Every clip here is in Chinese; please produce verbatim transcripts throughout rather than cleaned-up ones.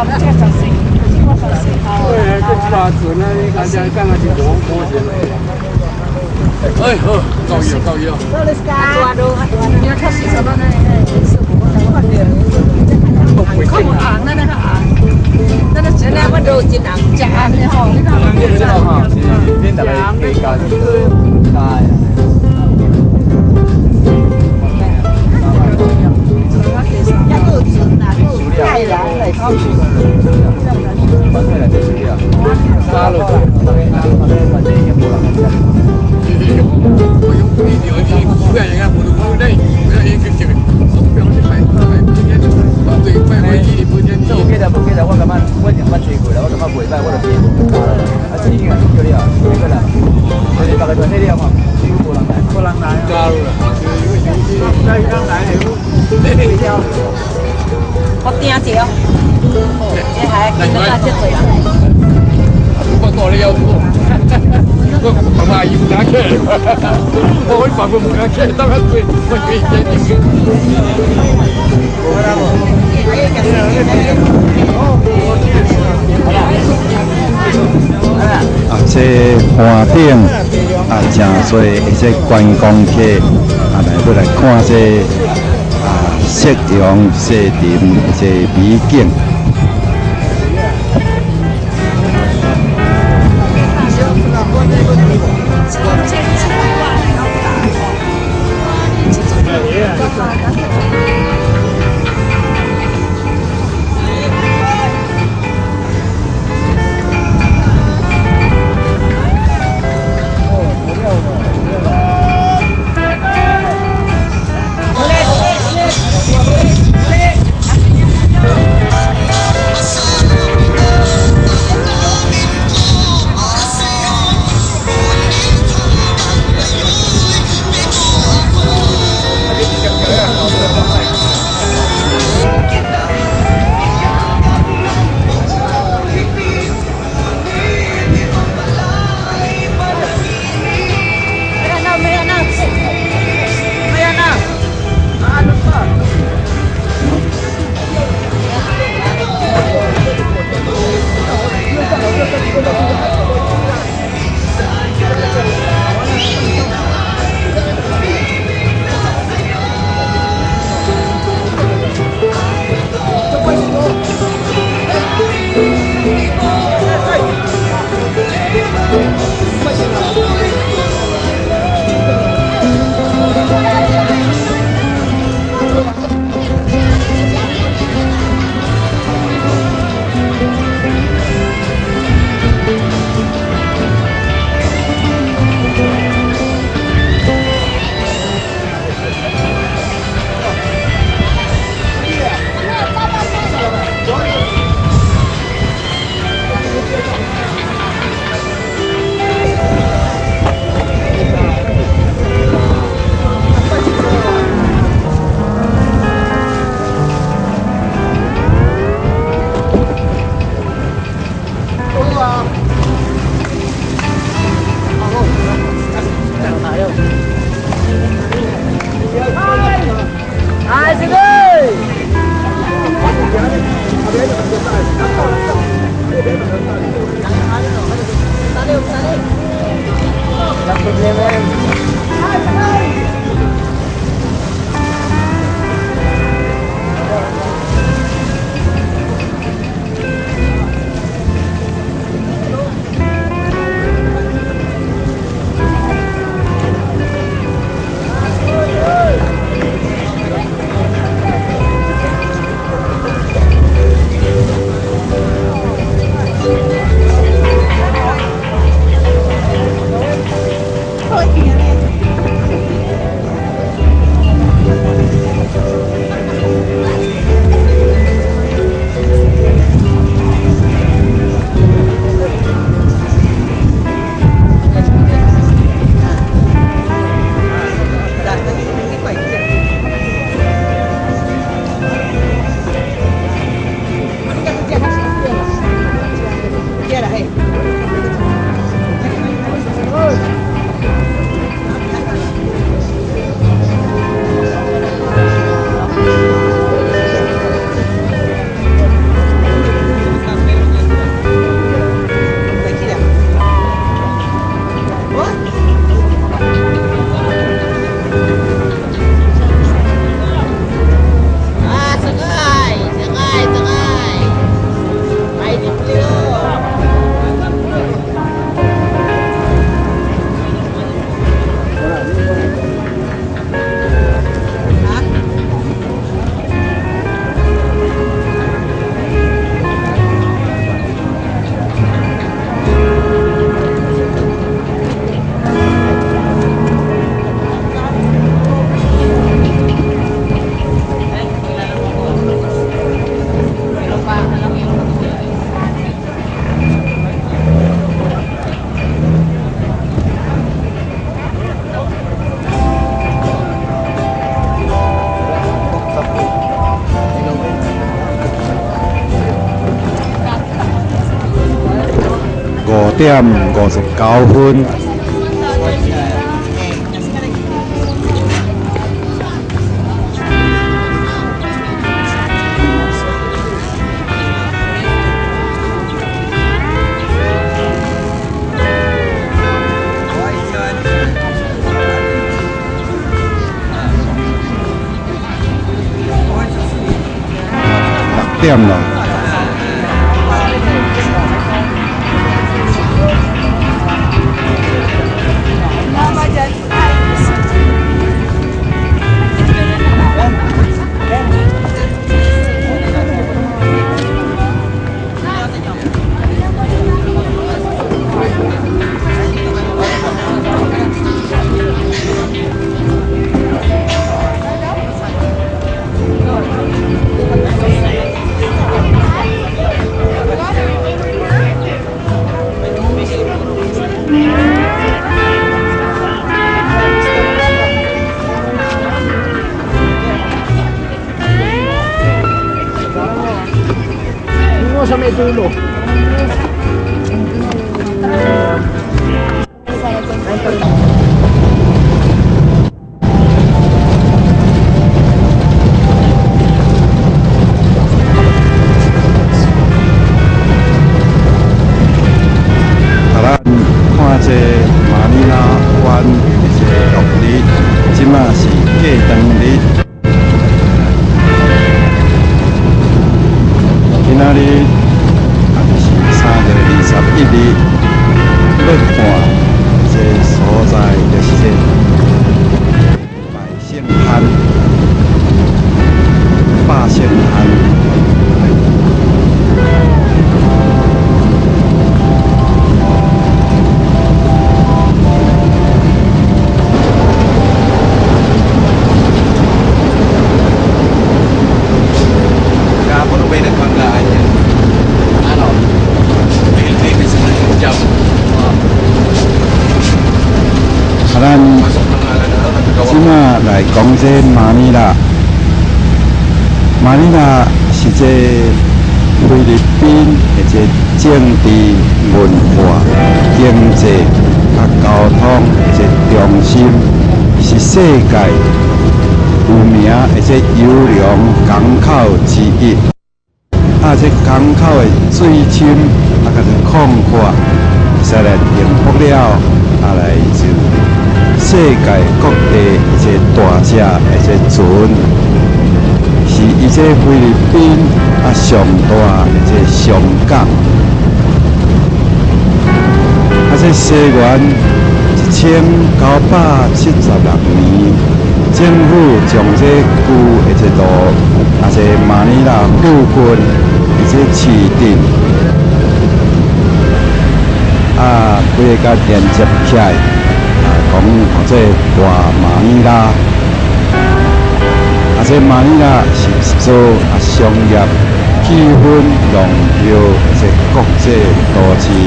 这个十岁，我十岁后。对，这八寸啊，你看这讲啊是多多钱嘞。哎好，够意够意哦。多了啥？多多，你要看是什么呢？是我们看的。看我昂了那个昂，那个现在我都经常讲的吼，你看我这个哈，变得来更加的大呀。太阳来靠近，反过来就是这样。杀了，那边那边那边反正也不能讲。我用你聊天，不然人家不能不累，不然人家就不要去买买不见，对买回去不见。这我记得不记得我感觉我讲捌追过啦，我感觉袂歹，我就变大了。啊，这应该是叫你啊，那个啦，我哋大概在这里啊嘛，几乎无人来，无人来。加入了，因为有些在刚来还有那个条。我订一个，这还今仔这多人。我到你要做，我爸爸伊唔敢去，我可以爸爸唔敢去，当然对，我可以接你。 啊，这山顶啊，真多这观光客啊来要来看这。啊，夕阳西林这美景。 点五十九分。六点了。 Sampai dulu.来讲这马尼拉，马尼拉是这菲律宾的这政治、文化、经济啊交通的这中心，是世界有名的这优良港口之一。啊，这港口的水深啊，甲这广阔，使来幸福了，啊来就。世界各地一些大只一些船，是一些菲律宾啊上大一些上港。啊，这西元一千九百七十六年，政府将这旧一些路啊，这马尼拉附近一些市镇啊，规个连接起来。讲或者大马尼拉，啊，这马尼拉是一座啊商业气氛浓厚这国际都市。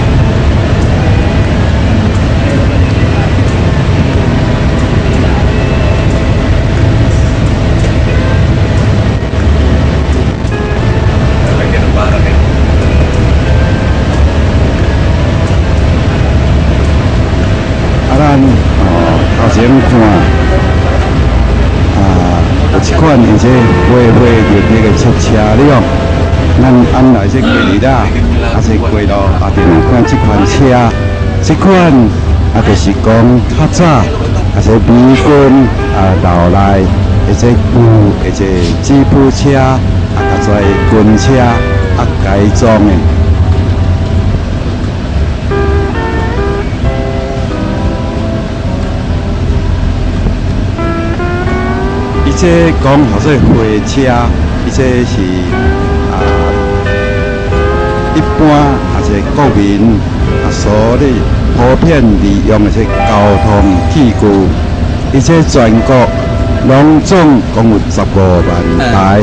先看啊，有一款而且花花绿绿的车车辆，咱安来这过日啦，啊是过路啊，就有看这款车，这款啊就是讲较早啊是美军啊留来的这旧的这吉普车啊，较侪军车啊改装的。这讲或者火车，伊这是啊，一般啊是国民啊所咧普遍利用的这交通器具，伊这全国拢总共有十五万台。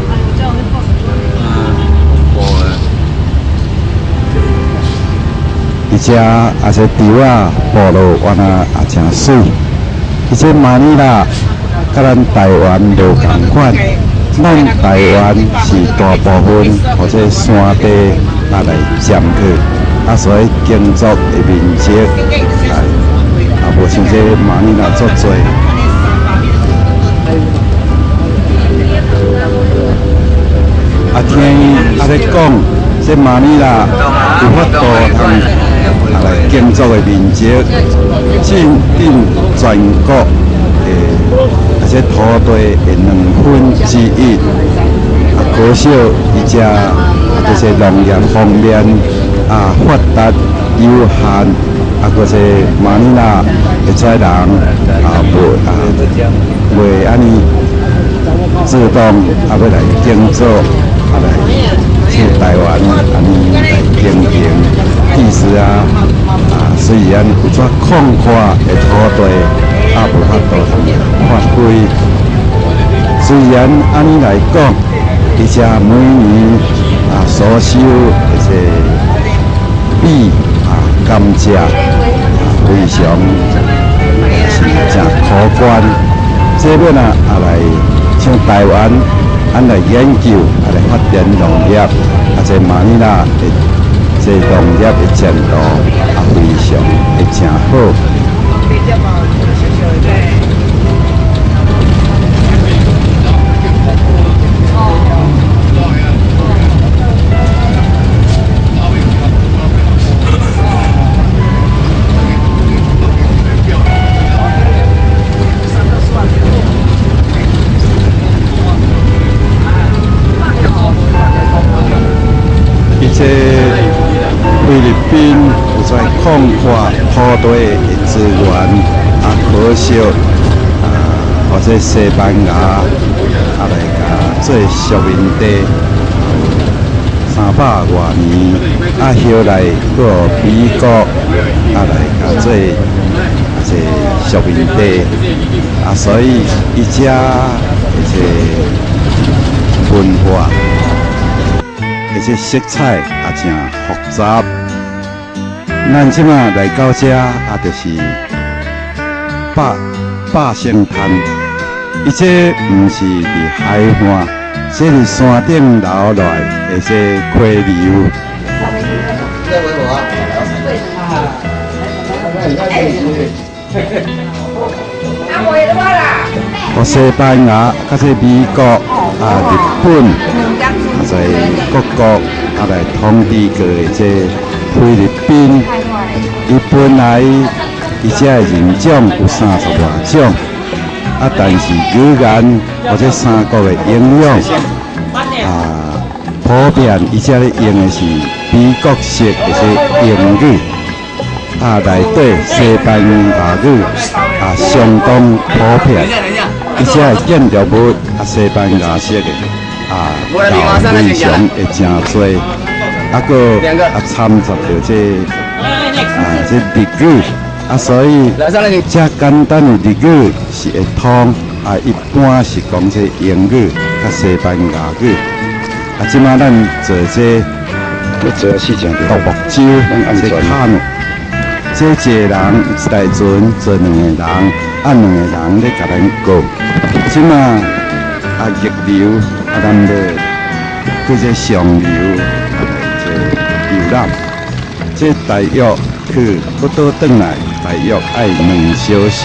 而且啊这树啊、道路原来也真水，而且马尼拉。甲咱台湾无同款，咱台湾是大部分或者山地啊来占去， 啊，所以工作的面积啊，啊无像这马尼拉足多。啊，听伊啊咧讲，这马尼拉有法度通啊来建筑的面积，占顶全国诶啊这土地的两分之一。啊，可惜伊只啊这些农业方面啊发达有限，啊，搁些马尼拉的这人啊无啊袂安尼自动啊要来建筑。啊来去台湾安尼来经营，其实啊啊虽然有遮广阔的土地，啊无法度通发挥。虽然安尼来讲，伊只每年啊所收的这米啊甘蔗啊非常是真可观。这边啊啊来像台湾。咱来研究，啊来发展农业，啊这马尼拉的这农业的前途啊非常会真好。这菲律宾有在广阔土地的资源啊，可惜啊，或者西班牙啊来甲做殖民地三百多年，啊后来搁美国啊来甲做这殖民地啊，所以伊遮这文化。而且色彩也真复杂。咱即马来到这啊，就是百百姓滩。伊这毋是伫海岸，这是山顶流来的这溪流。我西班牙、甲这美国啊、日本。啊，在各国啊来统治过的这菲律宾，伊本来伊遮的人种有三十多种，啊，但是语言或者三国的应用啊，普遍伊遮咧用的是美国式的这英语，啊，内底西班牙语啊相当普遍，伊遮的建筑物啊西班牙式的。啊，到非常会真多，啊个啊掺杂着这啊这日语，啊所以这简单的日语是会通，啊一般是讲这英语甲西班牙语，啊即马咱做这要做事情独木舟，这卡努，这一个人一台船做两个人，啊两个人咧甲咱过，即马啊逆流。啊，咱要对这上流啊来这游览，这大约去不倒转来，大约爱两小时。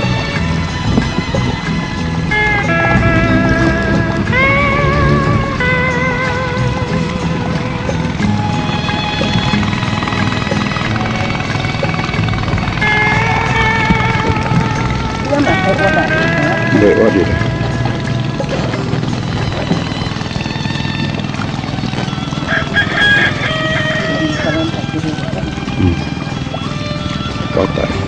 对，我的。嗯，高大。